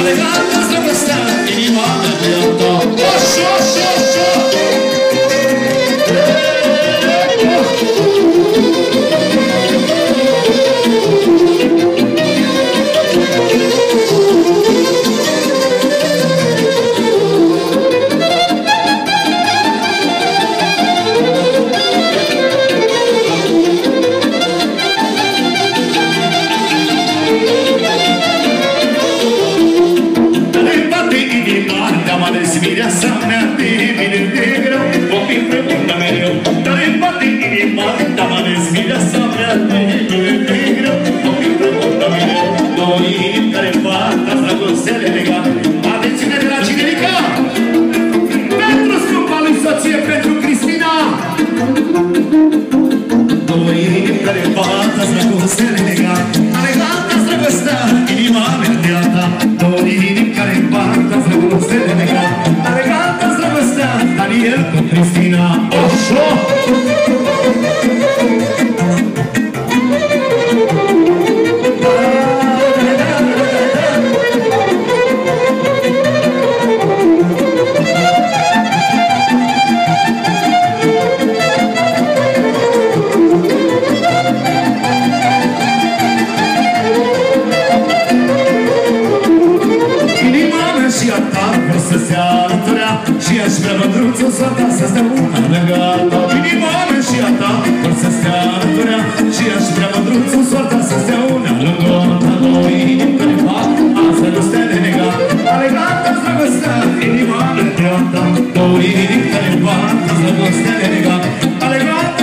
Alegata-ți dragostea, inima mea dreapta. Așa, așa, așa. Viața mea de mine de greu, o fi împreună mereu. Dar îmi bate inima, dar mă ales viața mea de mine de greu, o fi împreună mereu. Două inimi care fac dragostele legate. Atențiune de la Cinerica! Pentru scumpa lui soție, pentru Cristina! Două inimi care fac dragostele legate. Alegata-ți dragostea, inima mea de a ta. Două inimi care fac dragostele legate. Alegata-ți dragostea, Daniel cu Cristina. Așa! Și-aș vrea mândruțul soata să stea una lângă alta. Inima mea și a ta vor să stea alăturea. Și-aș vrea mândruțul soata să stea una lângă alta. Două inimi care fac asta nu stea de negat. Alegata-ți dragostea, inima mea de a ta. Două inimi care fac asta nu stea de negat. Alegata